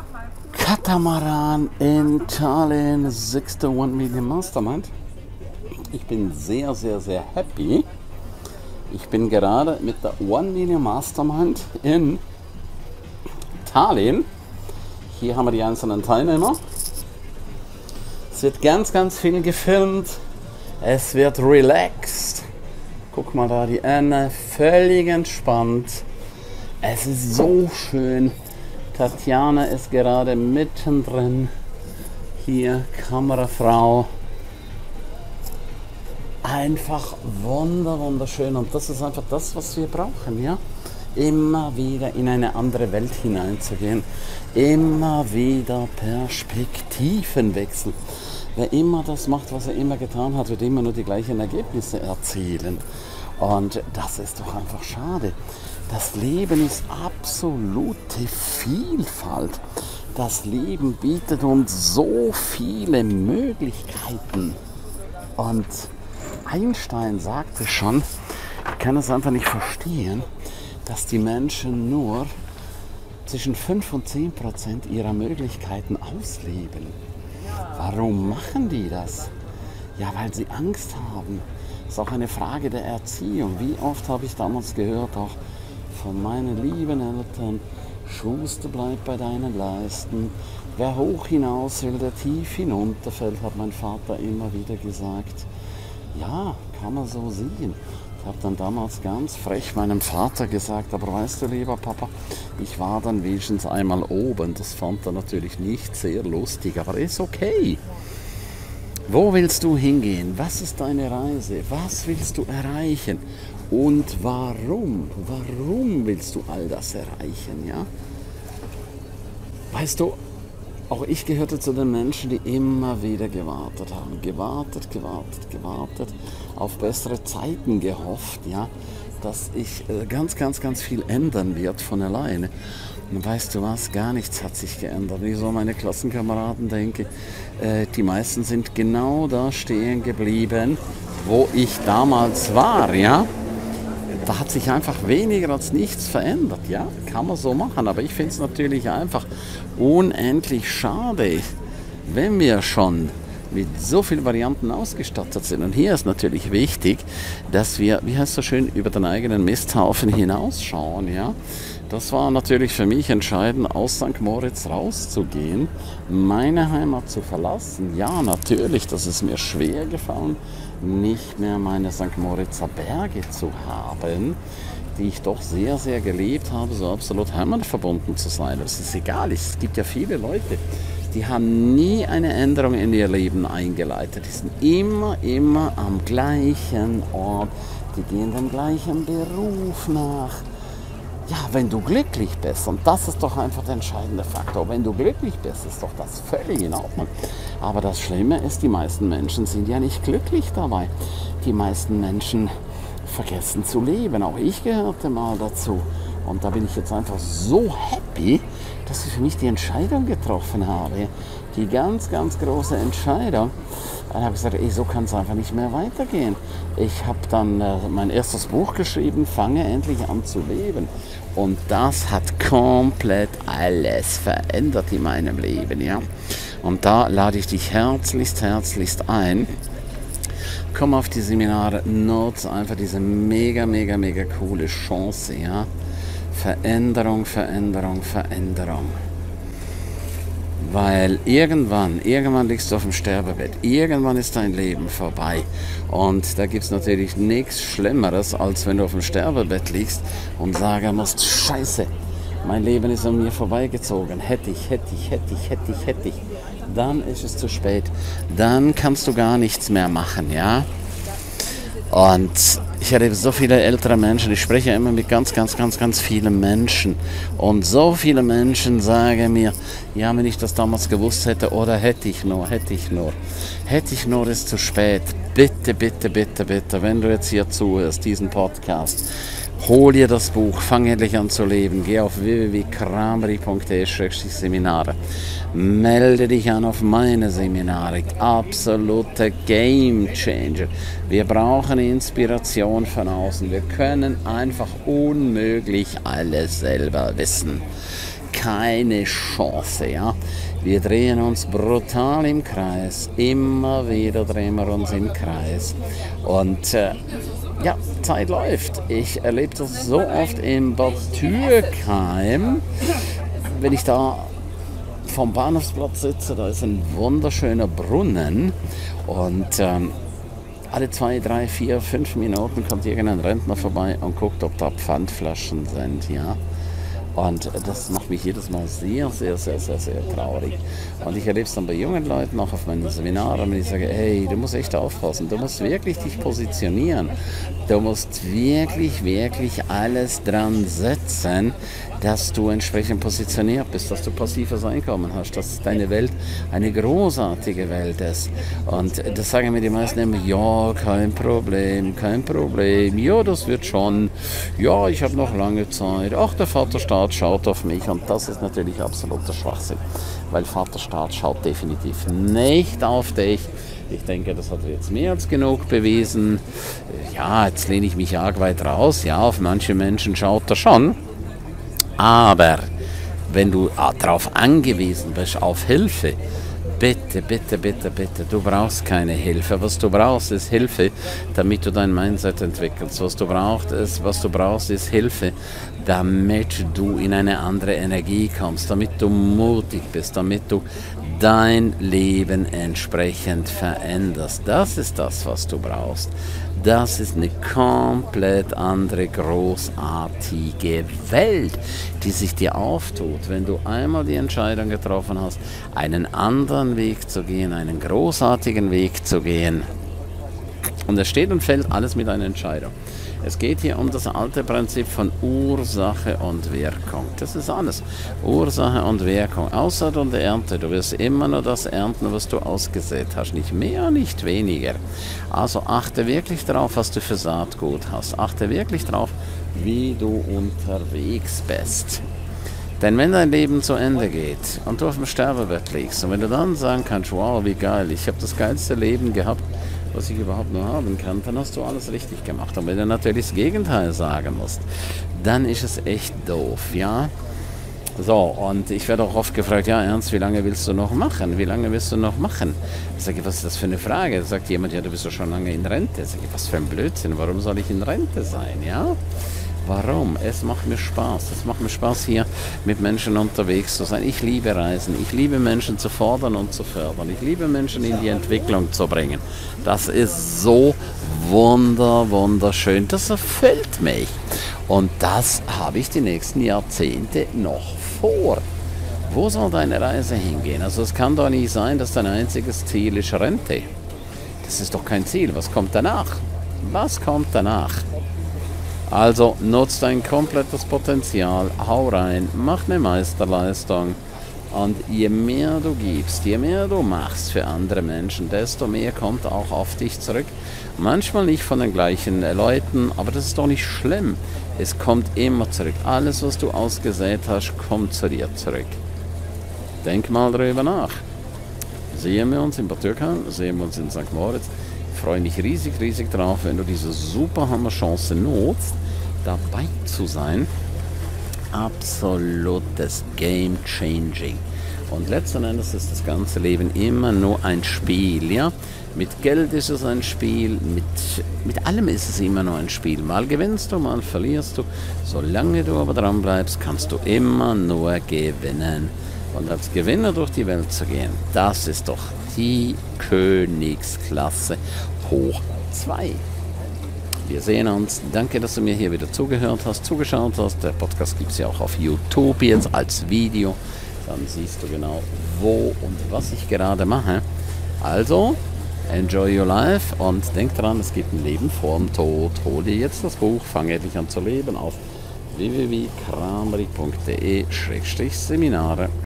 Katamaran in Tallinn, 6. One Million Mastermind. Ich bin sehr, sehr, sehr happy. Ich bin gerade mit der One Million Mastermind in Tallinn. Hier haben wir die einzelnen Teilnehmer. Es wird ganz, ganz viel gefilmt. Es wird relaxed. Guck mal da, die Anne, völlig entspannt. Es ist so schön. Tatjana ist gerade mittendrin. Hier, Kamerafrau. Einfach wunderschön. Und das ist einfach das, was wir brauchen, ja? Immer wieder in eine andere Welt hineinzugehen. Immer wieder Perspektivenwechsel. Wer immer das macht, was er immer getan hat, wird immer nur die gleichen Ergebnisse erzielen. Und das ist doch einfach schade. Das Leben ist absolute Vielfalt. Das Leben bietet uns so viele Möglichkeiten. Und Einstein sagte schon, ich kann es einfach nicht verstehen, dass die Menschen nur zwischen 5 und 10% ihrer Möglichkeiten ausleben. Warum machen die das? Ja, weil sie Angst haben. Das ist auch eine Frage der Erziehung. Wie oft habe ich damals gehört, auch von meinen lieben Eltern, Schuster, bleib bei deinen Leisten. Wer hoch hinaus will, der tief hinunterfällt, hat mein Vater immer wieder gesagt. Ja, kann man so sehen. Ich habe dann damals ganz frech meinem Vater gesagt, aber weißt du, lieber Papa, ich war dann wenigstens einmal oben. Das fand er natürlich nicht sehr lustig, aber ist okay. Wo willst du hingehen? Was ist deine Reise? Was willst du erreichen? Und warum? Warum willst du all das erreichen? Ja? Weißt du, auch ich gehörte zu den Menschen, die immer wieder gewartet haben. Gewartet, auf bessere Zeiten gehofft, ja, dass sich ganz viel ändern wird von alleine. Und weißt du was, gar nichts hat sich geändert. Wenn ich so an meine Klassenkameraden denke, die meisten sind genau da stehen geblieben, wo ich damals war, ja. Da hat sich einfach weniger als nichts verändert, ja, kann man so machen. Aber ich finde es natürlich einfach unendlich schade, wenn wir schon mit so vielen Varianten ausgestattet sind. Und hier ist natürlich wichtig, dass wir, wie heißt es so schön, über den eigenen Misthaufen hinausschauen, ja. Das war natürlich für mich entscheidend, aus St. Moritz rauszugehen, meine Heimat zu verlassen. Ja, natürlich, das ist mir schwer gefallen, nicht mehr meine St. Moritzer Berge zu haben, die ich doch sehr, sehr geliebt habe, so absolut heimatverbunden zu sein. Das ist egal, es gibt ja viele Leute, die haben nie eine Änderung in ihr Leben eingeleitet. Die sind immer am gleichen Ort, die gehen dem gleichen Beruf nach. Ja, wenn du glücklich bist, und das ist doch einfach der entscheidende Faktor, wenn du glücklich bist, ist doch das völlig in Ordnung. Aber das Schlimme ist, die meisten Menschen sind ja nicht glücklich dabei. Die meisten Menschen vergessen zu leben. Auch ich gehörte mal dazu. Und da bin ich jetzt einfach so happy, dass ich für mich die Entscheidung getroffen habe. Die ganz große Entscheidung. Dann habe ich gesagt, so kann es einfach nicht mehr weitergehen. Ich habe dann mein erstes Buch geschrieben, Fange endlich an zu leben. Und das hat komplett alles verändert in meinem Leben. Ja? Und da lade ich dich herzlichst ein. Komm auf die Seminare, nutze einfach diese mega coole Chance. Ja? Veränderung. Weil irgendwann liegst du auf dem Sterbebett, irgendwann ist dein Leben vorbei. Und da gibt es natürlich nichts Schlimmeres, als wenn du auf dem Sterbebett liegst und sagen musst, Scheiße, mein Leben ist an mir vorbeigezogen, hätte ich. Dann ist es zu spät, dann kannst du gar nichts mehr machen, ja. Und ich erlebe so viele ältere Menschen, ich spreche immer mit ganz vielen Menschen. Und so viele Menschen sagen mir, ja, wenn ich das damals gewusst hätte, oder hätte ich nur. Hätte ich nur ist zu spät. Bitte, wenn du jetzt hier zuhörst, diesen Podcast, hol dir das Buch, fang endlich an zu leben. Geh auf www.krameri.de/Seminare. Melde dich an auf meine Seminare. Absolute Game Changer. Wir brauchen Inspiration von außen. Wir können einfach unmöglich alles selber wissen. keine Chance, ja. Wir drehen uns brutal im Kreis, immer wieder drehen wir uns im Kreis und ja, Zeit läuft. Ich erlebe das so oft in Bad Dürkheim, wenn ich da vom Bahnhofsplatz sitze, da ist ein wunderschöner Brunnen und alle 2, 3, 4, 5 Minuten kommt irgendein Rentner vorbei und guckt, ob da Pfandflaschen sind, ja. Und das macht mich jedes Mal sehr, sehr, sehr, sehr, sehr traurig. Und ich erlebe es dann bei jungen Leuten auch auf meinen Seminaren, wenn ich sage, hey, du musst echt aufpassen, du musst wirklich dich positionieren. Du musst wirklich, wirklich alles dran setzen, dass du entsprechend positioniert bist, dass du passives Einkommen hast, dass deine Welt eine großartige Welt ist. Und das sagen mir die meisten immer, ja, kein Problem, ja, das wird schon, ja, ich habe noch lange Zeit, ach, der Vaterstaat schaut auf mich und das ist natürlich absoluter Schwachsinn, weil Vaterstaat schaut definitiv nicht auf dich. Ich denke, das hat er jetzt mehr als genug bewiesen. Ja, jetzt lehne ich mich arg weit raus, ja, auf manche Menschen schaut er schon. Aber wenn du darauf angewiesen bist, auf Hilfe, bitte, bitte, bitte, bitte, du brauchst keine Hilfe. Was du brauchst, ist Hilfe, damit du dein Mindset entwickelst. Was du brauchst, ist Hilfe, damit du in eine andere Energie kommst, damit du mutig bist, damit du dein Leben entsprechend veränderst. Das ist das, was du brauchst. Das ist eine komplett andere, großartige Welt, die sich dir auftut, wenn du einmal die Entscheidung getroffen hast, einen anderen Weg zu gehen, einen großartigen Weg zu gehen. Und es steht und fällt alles mit einer Entscheidung. Es geht hier um das alte Prinzip von Ursache und Wirkung. Das ist alles. Ursache und Wirkung. Aussaat und Ernte. Du wirst immer nur das ernten, was du ausgesät hast. Nicht mehr, nicht weniger. Also achte wirklich darauf, was du für Saatgut hast. Achte wirklich darauf, wie du unterwegs bist. Denn wenn dein Leben zu Ende geht und du auf dem Sterbebett liegst und wenn du dann sagen kannst, wow, wie geil, ich habe das geilste Leben gehabt, was ich überhaupt nur haben kann, dann hast du alles richtig gemacht. Und wenn du natürlich das Gegenteil sagen musst, dann ist es echt doof, ja. So, und ich werde auch oft gefragt, ja Ernst, wie lange willst du noch machen? Wie lange willst du noch machen? Ich sage, was ist das für eine Frage? Da sagt jemand, ja, du bist doch schon lange in Rente. Ich sage, was für ein Blödsinn, warum soll ich in Rente sein, ja? Warum? Es macht mir Spaß. Es macht mir Spaß, hier mit Menschen unterwegs zu sein. Ich liebe Reisen. Ich liebe Menschen zu fordern und zu fördern. Ich liebe Menschen in die Entwicklung zu bringen. Das ist so wunderschön. Das erfüllt mich. Und das habe ich die nächsten Jahrzehnte noch vor. Wo soll deine Reise hingehen? Also es kann doch nicht sein, dass dein einziges Ziel ist Rente. Das ist doch kein Ziel. Was kommt danach? Was kommt danach? Also nutzt dein komplettes Potenzial, hau rein, mach eine Meisterleistung und je mehr du gibst, je mehr du machst für andere Menschen, desto mehr kommt auch auf dich zurück. Manchmal nicht von den gleichen Leuten, aber das ist doch nicht schlimm. Es kommt immer zurück. Alles, was du ausgesät hast, kommt zu dir zurück. Denk mal darüber nach. Sehen wir uns in Bad Dürkheim, sehen wir uns in St. Moritz. Ich freue mich riesig drauf, wenn du diese super Hammer-Chance nutzt, dabei zu sein. Absolutes Game-Changing. Und letzten Endes ist das ganze Leben immer nur ein Spiel, ja? Mit Geld ist es ein Spiel, mit allem ist es immer nur ein Spiel. Mal gewinnst du, mal verlierst du. Solange du aber dran bleibst, kannst du immer nur gewinnen. Und als Gewinner durch die Welt zu gehen, das ist doch die Königsklasse hoch 2. Wir sehen uns. Danke, dass du mir hier wieder zugehört hast, zugeschaut hast. Der Podcast gibt es ja auch auf YouTube jetzt als Video. Dann siehst du genau, wo und was ich gerade mache. Also, enjoy your life und denk dran, es gibt ein Leben vor dem Tod. Hol dir jetzt das Buch, fang endlich an zu leben auf www.kramery.de/Seminare.